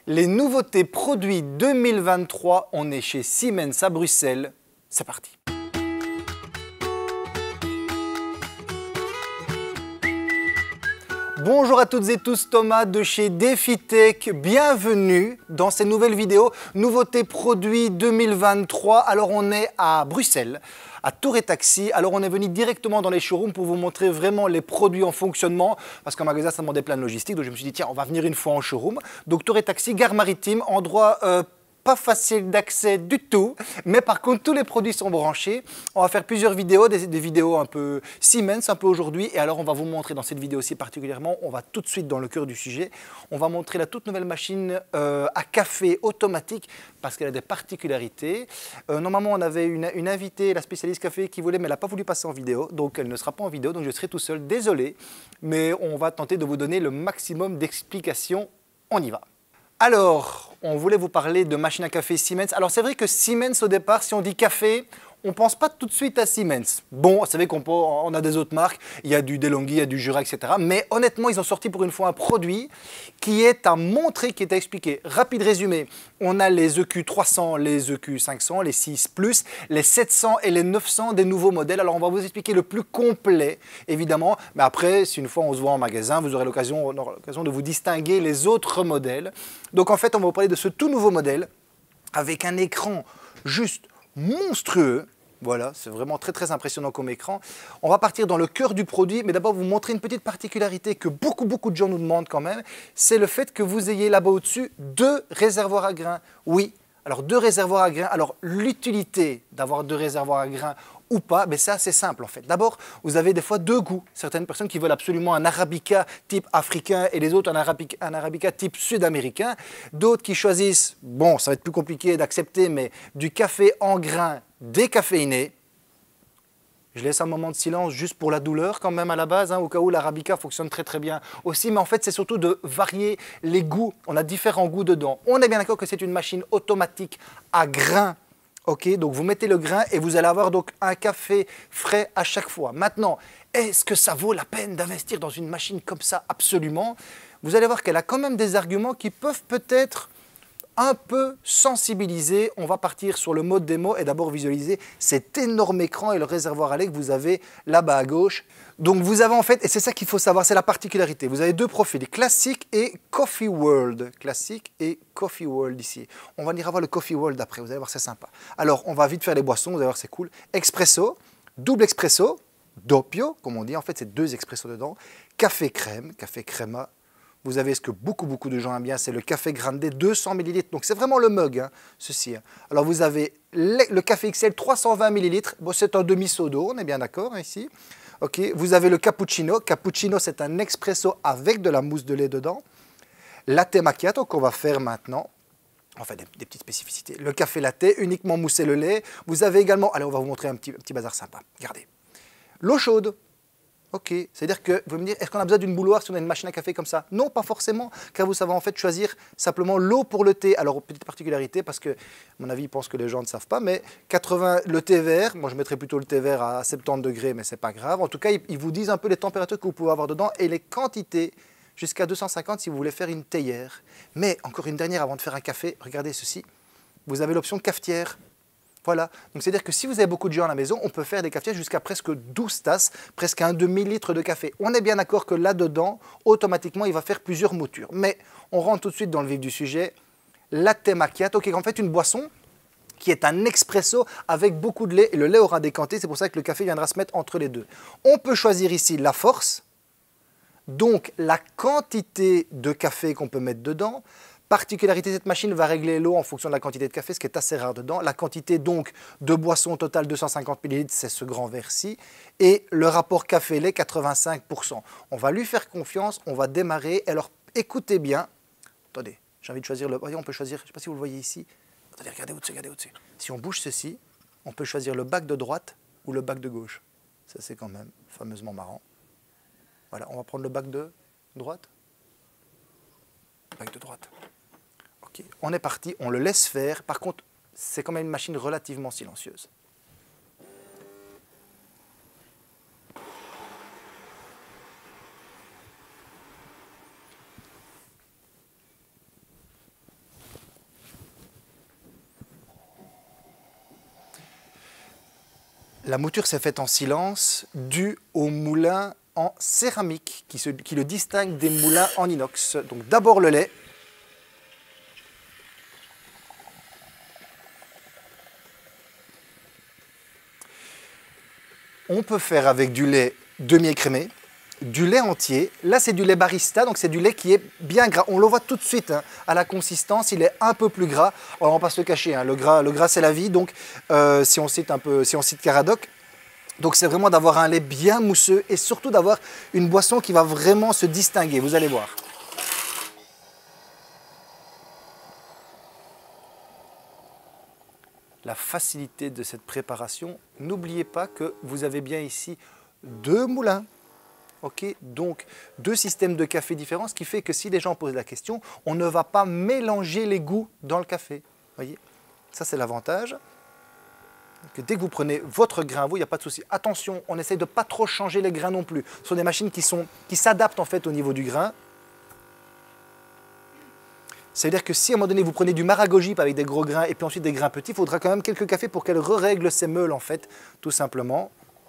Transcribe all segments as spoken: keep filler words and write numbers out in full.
Les nouveautés produits deux mille vingt-trois, on est chez Siemens à Bruxelles. C'est parti. Bonjour à toutes et tous, Thomas de chez DefiTech. Bienvenue dans cette nouvelle vidéo. Nouveautés produits deux mille vingt-trois. Alors on est à Bruxelles, à Tour et Taxi. Alors on est venu directement dans les showrooms pour vous montrer vraiment les produits en fonctionnement. Parce qu'en magasin, ça demandait plein de logistique. Donc je me suis dit, tiens, on va venir une fois en showroom. Donc Tour et Taxi, gare maritime, endroit euh, pas facile d'accès du tout, mais par contre tous les produits sont branchés. On va faire plusieurs vidéos, des, des vidéos un peu Siemens, un peu aujourd'hui, et alors on va vous montrer dans cette vidéo-ci particulièrement, on va tout de suite dans le cœur du sujet, on va montrer la toute nouvelle machine euh, à café automatique, parce qu'elle a des particularités. Euh, normalement on avait une, une invitée, la spécialiste café qui voulait, mais elle n'a pas voulu passer en vidéo, donc elle ne sera pas en vidéo, donc je serai tout seul, désolé, mais on va tenter de vous donner le maximum d'explications. On y va. Alors, on voulait vous parler de machine à café Siemens. Alors c'est vrai que Siemens au départ, si on dit café, on ne pense pas tout de suite à Siemens. Bon, vous savez qu'on on a des autres marques, il y a du DeLonghi, il y a du Jura, et cetera. Mais honnêtement, ils ont sorti pour une fois un produit qui est à montrer, qui est à expliquer. Rapide résumé, on a les E Q trois cents, les E Q cinq cents, les six plus, les sept cents et les neuf cents des nouveaux modèles. Alors on va vous expliquer le plus complet, évidemment. Mais après, si une fois on se voit en magasin, vous aurez l'occasion de vous distinguer les autres modèles. Donc en fait, on va vous parler de ce tout nouveau modèle avec un écran juste monstrueux. Voilà, c'est vraiment très très impressionnant comme écran. On va partir dans le cœur du produit, mais d'abord vous montrer une petite particularité que beaucoup beaucoup de gens nous demandent quand même, c'est le fait que vous ayez là-bas au-dessus deux réservoirs à grains. Oui, alors deux réservoirs à grains. Alors l'utilité d'avoir deux réservoirs à grains ou pas, mais c'est assez simple en fait. D'abord, vous avez des fois deux goûts. Certaines personnes qui veulent absolument un arabica type africain et les autres un arabica, un arabica type sud-américain. D'autres qui choisissent, bon, ça va être plus compliqué d'accepter, mais du café en grains décaféiné. Je laisse un moment de silence juste pour la douleur quand même à la base, hein, au cas où l'arabica fonctionne très très bien aussi. Mais en fait, c'est surtout de varier les goûts. On a différents goûts dedans. On est bien d'accord que c'est une machine automatique à grains. Ok, donc vous mettez le grain et vous allez avoir donc un café frais à chaque fois. Maintenant, est-ce que ça vaut la peine d'investir dans une machine comme ça? Absolument. Vous allez voir qu'elle a quand même des arguments qui peuvent peut-être un peu sensibiliser. On va partir sur le mode démo et d'abord visualiser cet énorme écran et le réservoir à lait que vous avez là-bas à gauche. Donc vous avez en fait, et c'est ça qu'il faut savoir, c'est la particularité, vous avez deux profils, classique et Coffee World. Classique et Coffee World ici. On va ira voir le Coffee World après, vous allez voir, c'est sympa. Alors on va vite faire les boissons, vous allez voir, c'est cool. Expresso, double expresso, doppio, comme on dit, en fait c'est deux expressos dedans. Café crème, café crema. Vous avez ce que beaucoup, beaucoup de gens aiment bien, c'est le café grande, deux cents millilitres. Donc, c'est vraiment le mug, hein, ceci. Hein. Alors, vous avez le, le café X L, trois cent vingt millilitres. Bon, c'est un demi-seau d'eau, on est bien d'accord hein, ici. Okay. Vous avez le cappuccino. Cappuccino, c'est un expresso avec de la mousse de lait dedans. Latte macchiato qu'on va faire maintenant. Enfin, des, des petites spécificités. Le café latte, uniquement moussé le lait. Vous avez également... Allez, on va vous montrer un petit, un petit bazar sympa. Regardez. L'eau chaude. Ok, c'est-à-dire que vous me dire, est-ce qu'on a besoin d'une bouilloire si on a une machine à café comme ça? Non, pas forcément, car vous savez en fait choisir simplement l'eau pour le thé. Alors, petite particularité, parce que, à mon avis, ils pensent que les gens ne savent pas, mais quatre-vingts, le thé vert, moi je mettrais plutôt le thé vert à soixante-dix degrés, mais c'est pas grave. En tout cas, ils, ils vous disent un peu les températures que vous pouvez avoir dedans et les quantités, jusqu'à deux cent cinquante si vous voulez faire une théière. Mais, encore une dernière avant de faire un café, regardez ceci, vous avez l'option cafetière. Voilà, donc c'est-à-dire que si vous avez beaucoup de gens à la maison, on peut faire des cafetières jusqu'à presque douze tasses, presque un demi-litre de café. On est bien d'accord que là-dedans, automatiquement, il va faire plusieurs moutures. Mais on rentre tout de suite dans le vif du sujet. Latte macchiato, qui est en fait une boisson qui est un expresso avec beaucoup de lait. Et le lait aura décanté, c'est pour ça que le café viendra se mettre entre les deux. On peut choisir ici la force, donc la quantité de café qu'on peut mettre dedans. Particularité, cette machine va régler l'eau en fonction de la quantité de café, ce qui est assez rare dedans. La quantité donc de boisson totale deux cent cinquante millilitres, c'est ce grand verre-ci. Et le rapport café-lait, quatre-vingt-cinq pour cent. On va lui faire confiance, on va démarrer. Alors écoutez bien. Attendez, j'ai envie de choisir le... Voyez, on peut choisir, je ne sais pas si vous le voyez ici. Attendez, regardez au-dessus, regardez au-dessus. Si on bouge ceci, on peut choisir le bac de droite ou le bac de gauche. Ça, c'est quand même fameusement marrant. Voilà, on va prendre le bac de droite. Bac de droite. Okay. On est parti, on le laisse faire. Par contre, c'est quand même une machine relativement silencieuse. La mouture s'est faite en silence, dû au moulin en céramique qui, se, qui le distingue des moulins en inox. Donc d'abord le lait. On peut faire avec du lait demi-écrémé, du lait entier. Là, c'est du lait barista, donc c'est du lait qui est bien gras. On le voit tout de suite hein, à la consistance, il est un peu plus gras. Alors, on va pas se le cacher, hein, le gras, le gras c'est la vie. Donc, euh, si on cite un peu, si on cite Caradoc, donc c'est vraiment d'avoir un lait bien mousseux et surtout d'avoir une boisson qui va vraiment se distinguer. Vous allez voir. La facilité de cette préparation. N'oubliez pas que vous avez bien ici deux moulins. Okay, donc, deux systèmes de café différents, ce qui fait que si les gens posent la question, on ne va pas mélanger les goûts dans le café. Voyez, ça c'est l'avantage. Dès que vous prenez votre grain, vous, il n'y a pas de souci. Attention, on essaye de ne pas trop changer les grains non plus. Ce sont des machines qui sont, qui s'adaptent en fait au niveau du grain. Ça veut dire que si à un moment donné vous prenez du maragojip avec des gros grains et puis ensuite des grains petits, il faudra quand même quelques cafés pour qu'elle règle ses meules en fait, tout simplement.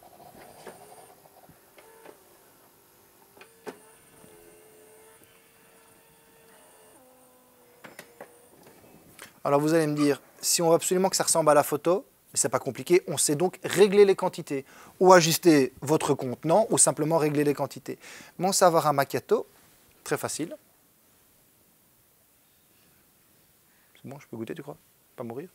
Alors vous allez me dire, si on veut absolument que ça ressemble à la photo, ce n'est pas compliqué, on sait donc régler les quantités. Ou ajuster votre contenant, ou simplement régler les quantités. Mon savoir un macchiato, très facile. C'est bon, je peux goûter, tu crois? Pas mourir?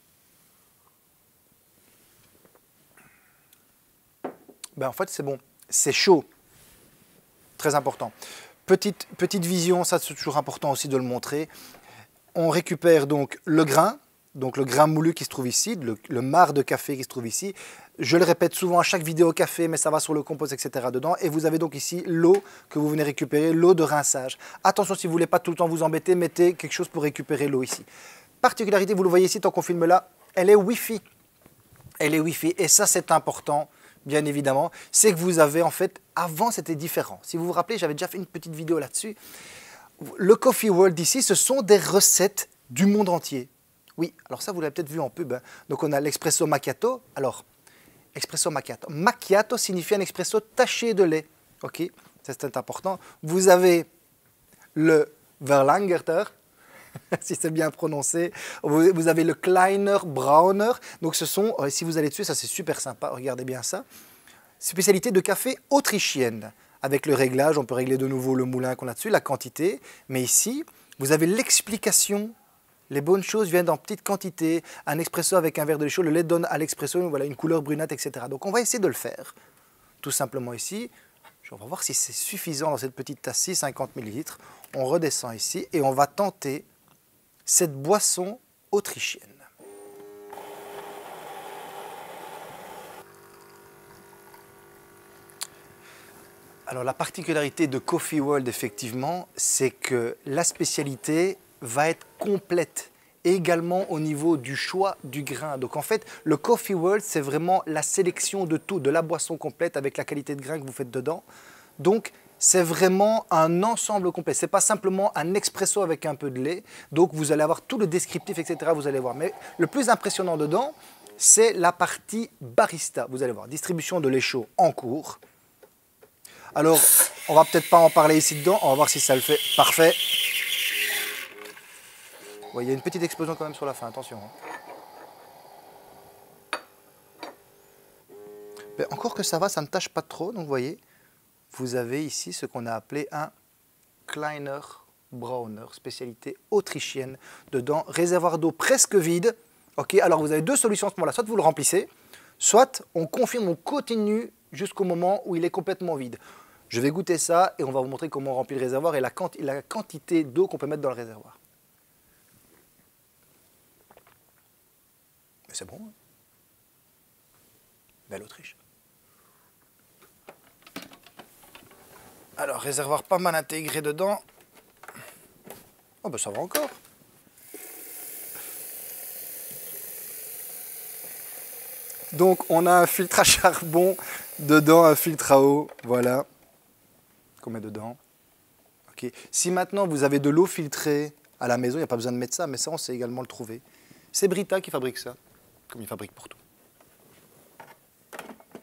Ben en fait, c'est bon. C'est chaud. Très important. Petite, petite vision, ça c'est toujours important aussi de le montrer. On récupère donc le grain, donc le grain moulu qui se trouve ici, le, le marc de café qui se trouve ici. Je le répète souvent à chaque vidéo café, mais ça va sur le compost, et cetera dedans. Et vous avez donc ici l'eau que vous venez récupérer, l'eau de rinçage. Attention, si vous ne voulez pas tout le temps vous embêter, mettez quelque chose pour récupérer l'eau ici. Particularité, vous le voyez ici, tant qu'on filme là, elle est Wi-Fi. Elle est Wi-Fi, et ça c'est important, bien évidemment. C'est que vous avez en fait, avant c'était différent. Si vous vous rappelez, j'avais déjà fait une petite vidéo là-dessus. Le Coffee World ici, ce sont des recettes du monde entier. Oui, alors ça, vous l'avez peut-être vu en pub. Hein. Donc, on a l'expresso macchiato. Alors, expresso macchiato. Macchiato signifie un expresso taché de lait. OK, ça c'est important. Vous avez le Verlangerter, si c'est bien prononcé. Vous avez le Kleiner Brauner. Donc, ce sont, si vous allez dessus, ça c'est super sympa. Regardez bien ça. Spécialité de café autrichienne. Avec le réglage, on peut régler de nouveau le moulin qu'on a dessus, la quantité. Mais ici, vous avez l'explication. Les bonnes choses viennent en petites quantités. Un expresso avec un verre de lait chaud, le lait donne à l'expresso voilà, une couleur brunâtre, et cetera. Donc on va essayer de le faire. Tout simplement ici. On va voir si c'est suffisant dans cette petite tasse-ci, cinquante millilitres. On redescend ici et on va tenter cette boisson autrichienne. Alors la particularité de Coffee World, effectivement, c'est que la spécialité va être complète, également au niveau du choix du grain. Donc en fait, le Coffee World, c'est vraiment la sélection de tout, de la boisson complète avec la qualité de grain que vous faites dedans. Donc c'est vraiment un ensemble complet. Ce n'est pas simplement un expresso avec un peu de lait. Donc vous allez avoir tout le descriptif, et cetera. Vous allez voir. Mais le plus impressionnant dedans, c'est la partie barista. Vous allez voir, distribution de lait chaud en cours. Alors, on va peut-être pas en parler ici dedans, on va voir si ça le fait. Parfait. Ouais, il y a une petite explosion quand même sur la fin, attention. Mais encore que ça va, ça ne tâche pas trop, donc vous voyez, vous avez ici ce qu'on a appelé un Kleiner Brauner, spécialité autrichienne. Dedans, réservoir d'eau presque vide. Ok, alors vous avez deux solutions à ce moment-là, soit vous le remplissez, soit on confirme, on continue jusqu'au moment où il est complètement vide. Je vais goûter ça et on va vous montrer comment on remplit le réservoir et la, quanti la quantité d'eau qu'on peut mettre dans le réservoir. Mais c'est bon. Hein? Belle Autriche. Alors, réservoir pas mal intégré dedans. Oh ben ça va encore. Donc, on a un filtre à charbon, dedans un filtre à eau, voilà. Qu'on met dedans. Okay. Si maintenant vous avez de l'eau filtrée à la maison, il n'y a pas besoin de mettre ça, mais ça on sait également le trouver. C'est Brita qui fabrique ça, comme il fabrique pour tout.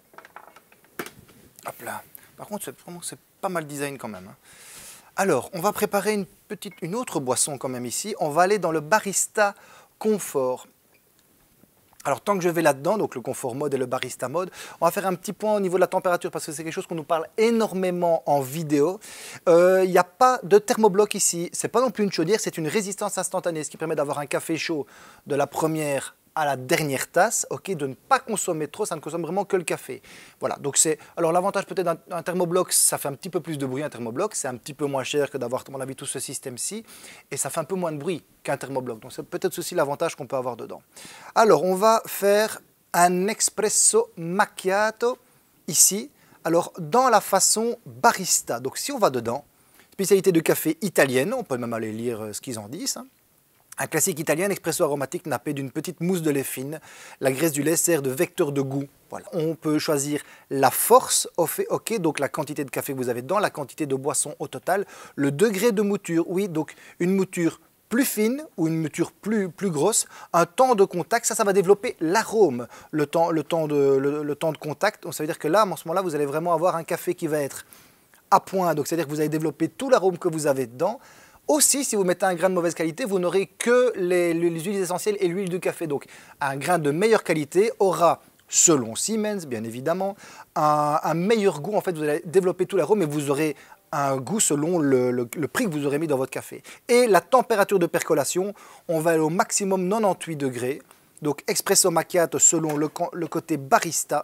Hop là. Par contre, c'est vraiment c'est pas mal design quand même. Hein. Alors, on va préparer une, petite, une autre boisson quand même ici. On va aller dans le Barista Confort. Alors, tant que je vais là-dedans, donc le confort mode et le barista mode, on va faire un petit point au niveau de la température parce que c'est quelque chose qu'on nous parle énormément en vidéo. Il euh, n'y a pas de thermobloc ici. Ce n'est pas non plus une chaudière, c'est une résistance instantanée, ce qui permet d'avoir un café chaud de la première à la dernière tasse, ok, de ne pas consommer trop, ça ne consomme vraiment que le café. Voilà, donc c'est... Alors l'avantage peut-être d'un thermobloc, ça fait un petit peu plus de bruit un thermobloc, c'est un petit peu moins cher que d'avoir, à mon avis, tout ce système-ci, et ça fait un peu moins de bruit qu'un thermobloc, donc c'est peut-être aussi l'avantage qu'on peut avoir dedans. Alors, on va faire un espresso macchiato ici, alors dans la façon barista. Donc si on va dedans, spécialité de café italienne, on peut même aller lire ce qu'ils en disent, hein. Un classique italien, espresso aromatique nappé d'une petite mousse de lait fine. La graisse du lait sert de vecteur de goût. Voilà. On peut choisir la force, ok, donc la quantité de café que vous avez dedans, la quantité de boisson au total, le degré de mouture, oui, donc une mouture plus fine ou une mouture plus, plus grosse, un temps de contact, ça, ça va développer l'arôme, le temps, le, temps de, le, le temps de contact. Donc ça veut dire que là, à ce moment-là, vous allez vraiment avoir un café qui va être à point, donc c'est-à-dire que vous allez développer tout l'arôme que vous avez dedans. Aussi, si vous mettez un grain de mauvaise qualité, vous n'aurez que les, les huiles essentielles et l'huile du café. Donc, un grain de meilleure qualité aura, selon Siemens, bien évidemment, un, un meilleur goût. En fait, vous allez développer tout l'arôme et vous aurez un goût selon le, le, le prix que vous aurez mis dans votre café. Et la température de percolation, on va aller au maximum quatre-vingt-dix-huit degrés. Donc, espresso macchiato selon le, le côté barista.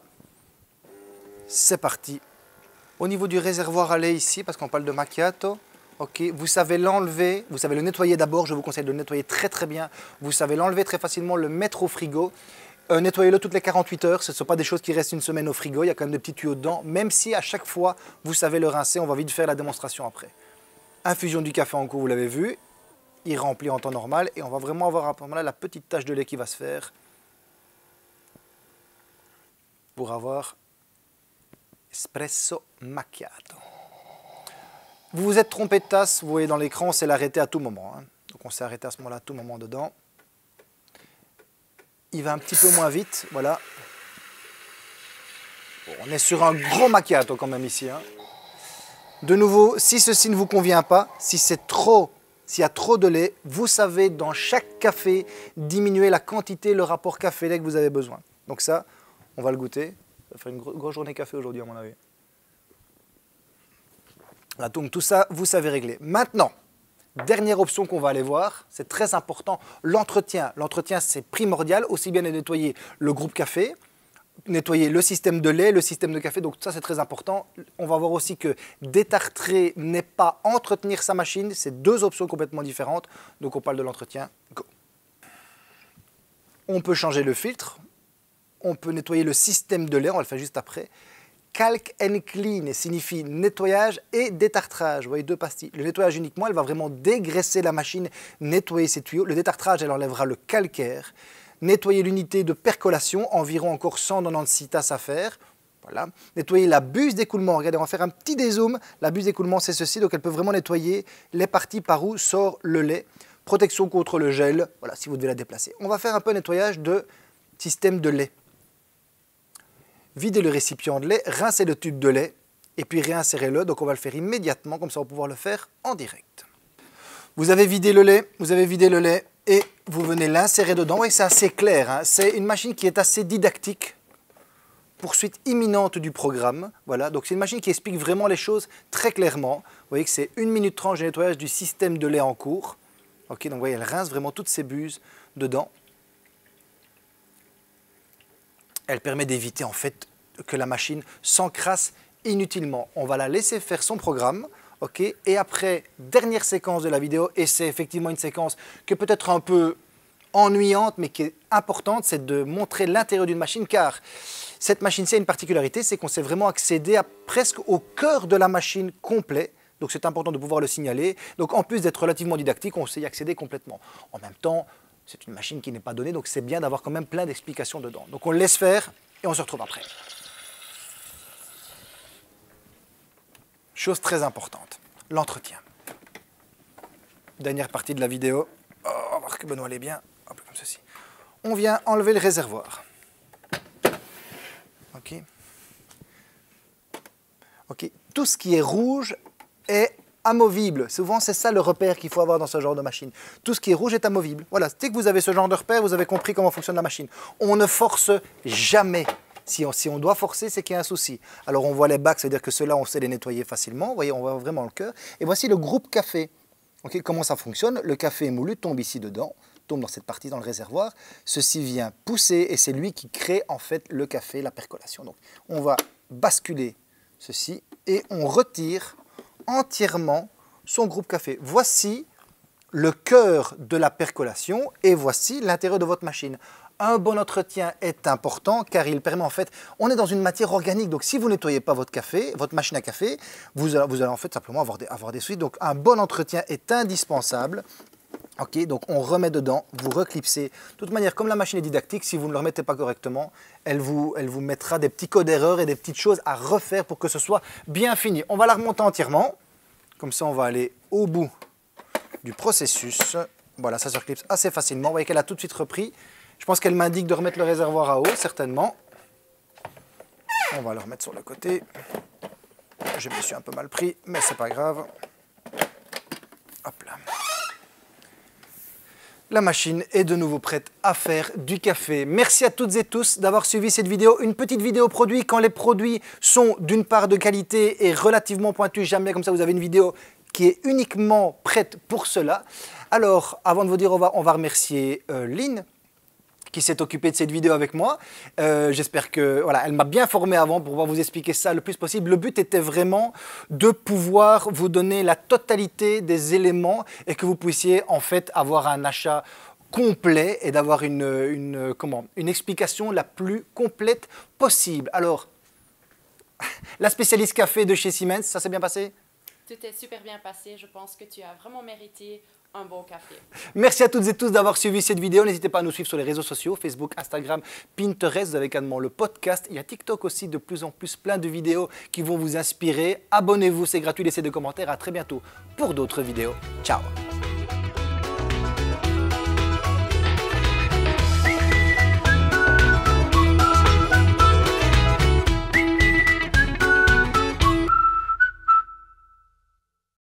C'est parti. Au niveau du réservoir à lait ici, parce qu'on parle de macchiato, ok, vous savez l'enlever, vous savez le nettoyer d'abord, je vous conseille de le nettoyer très très bien. Vous savez l'enlever très facilement, le mettre au frigo. Euh, Nettoyez-le toutes les quarante-huit heures, ce ne sont pas des choses qui restent une semaine au frigo, il y a quand même des petits tuyaux dedans, même si à chaque fois vous savez le rincer, on va vite faire la démonstration après. Infusion du café en cours, vous l'avez vu, il remplit en temps normal et on va vraiment avoir à ce moment-là la petite tache de lait qui va se faire pour avoir espresso macchiato. Vous vous êtes trompé de tasse, vous voyez dans l'écran, c'est l'arrêter à tout moment. Hein. Donc on s'est arrêté à ce moment-là à tout moment dedans. Il va un petit peu moins vite, voilà. Bon, on est sur un gros macchiato quand même ici. Hein. De nouveau, si ceci ne vous convient pas, si c'est trop, s'il y a trop de lait, vous savez dans chaque café diminuer la quantité, le rapport café-lait que vous avez besoin. Donc ça, on va le goûter. Ça va faire une grosse, grosse journée café aujourd'hui à mon avis. Voilà, donc tout ça, vous savez régler. Maintenant, dernière option qu'on va aller voir, c'est très important, l'entretien. L'entretien, c'est primordial, aussi bien de nettoyer le groupe café, nettoyer le système de lait, le système de café, donc ça c'est très important. On va voir aussi que détartrer n'est pas entretenir sa machine, c'est deux options complètement différentes, donc on parle de l'entretien. Go. On peut changer le filtre, on peut nettoyer le système de lait, on va le faire juste après. Calc and clean signifie nettoyage et détartrage. Vous voyez deux pastilles. Le nettoyage uniquement, elle va vraiment dégraisser la machine, nettoyer ses tuyaux. Le détartrage, elle enlèvera le calcaire. Nettoyer l'unité de percolation, environ encore cent quatre-vingt-seize tasses à faire. Voilà. Nettoyer la buse d'écoulement. Regardez, on va faire un petit dézoom. La buse d'écoulement, c'est ceci. Donc, elle peut vraiment nettoyer les parties par où sort le lait. Protection contre le gel. Voilà, si vous devez la déplacer. On va faire un peu nettoyage de système de lait. Videz le récipient de lait, rincez le tube de lait et puis réinsérez-le. Donc on va le faire immédiatement, comme ça on va pouvoir le faire en direct. Vous avez vidé le lait, vous avez vidé le lait et vous venez l'insérer dedans. Et c'est assez clair, hein. C'est une machine qui est assez didactique. Poursuite imminente du programme. Voilà, donc c'est une machine qui explique vraiment les choses très clairement. Vous voyez que c'est une minute trente de nettoyage du système de lait en cours. Ok, donc vous voyez, elle rince vraiment toutes ses buses dedans. Elle permet d'éviter en fait que la machine s'encrasse inutilement. On va la laisser faire son programme, ok. Et après, dernière séquence de la vidéo, et c'est effectivement une séquence qui est peut-être un peu ennuyante, mais qui est importante, c'est de montrer l'intérieur d'une machine, car cette machine-ci a une particularité, c'est qu'on sait vraiment accéder à presque au cœur de la machine complet. Donc c'est important de pouvoir le signaler. Donc en plus d'être relativement didactique, on sait y accéder complètement. En même temps, c'est une machine qui n'est pas donnée, donc c'est bien d'avoir quand même plein d'explications dedans. Donc on le laisse faire et on se retrouve après. Chose très importante, l'entretien. Dernière partie de la vidéo. Oh, on va voir que Benoît l'est bien. Hop, comme ceci. On vient enlever le réservoir. Ok. Okay. Tout ce qui est rouge est amovible. Souvent, c'est ça le repère qu'il faut avoir dans ce genre de machine. Tout ce qui est rouge est amovible. Voilà, dès que vous avez ce genre de repère, vous avez compris comment fonctionne la machine. On ne force jamais. Si on, si on doit forcer, c'est qu'il y a un souci. Alors, on voit les bacs, c'est-à-dire que ceux-là, on sait les nettoyer facilement. Vous voyez, on voit vraiment le cœur. Et voici le groupe café. Okay, comment ça fonctionne? Le café moulu tombe ici dedans, tombe dans cette partie, dans le réservoir. Ceci vient pousser et c'est lui qui crée en fait le café, la percolation. Donc, on va basculer ceci et on retire entièrement son groupe café. Voici le cœur de la percolation et voici l'intérieur de votre machine. Un bon entretien est important car il permet en fait, on est dans une matière organique, donc si vous ne nettoyez pas votre café, votre machine à café, vous allez, vous allez en fait simplement avoir des, avoir des soucis. Donc un bon entretien est indispensable. Ok, donc on remet dedans, vous reclipsez. De toute manière, comme la machine est didactique, si vous ne le remettez pas correctement, elle vous, elle vous mettra des petits codes d'erreur et des petites choses à refaire pour que ce soit bien fini. On va la remonter entièrement, comme ça on va aller au bout du processus. Voilà, ça se reclipse assez facilement. Vous voyez qu'elle a tout de suite repris. Je pense qu'elle m'indique de remettre le réservoir à eau, certainement. On va le remettre sur le côté. Je me suis un peu mal pris, mais c'est pas grave. Hop là. La machine est de nouveau prête à faire du café. Merci à toutes et tous d'avoir suivi cette vidéo. Une petite vidéo produit quand les produits sont d'une part de qualité et relativement pointus. Jamais comme ça vous avez une vidéo qui est uniquement prête pour cela. Alors, avant de vous dire au revoir, on va remercier euh, Lynn qui s'est occupée de cette vidéo avec moi. Euh, J'espère que, voilà, elle m'a bien formé avant pour pouvoir vous expliquer ça le plus possible. Le but était vraiment de pouvoir vous donner la totalité des éléments et que vous puissiez en fait avoir un achat complet et d'avoir une, une, comment, une explication la plus complète possible. Alors, la spécialiste café de chez Siemens, ça s'est bien passé? Tout est super bien passé. Je pense que tu as vraiment mérité un bon café. Merci à toutes et tous d'avoir suivi cette vidéo. N'hésitez pas à nous suivre sur les réseaux sociaux, Facebook, Instagram, Pinterest. Vous avez également le podcast. Il y a TikTok aussi, de plus en plus plein de vidéos qui vont vous inspirer. Abonnez-vous, c'est gratuit. Laissez des commentaires. À très bientôt pour d'autres vidéos. Ciao.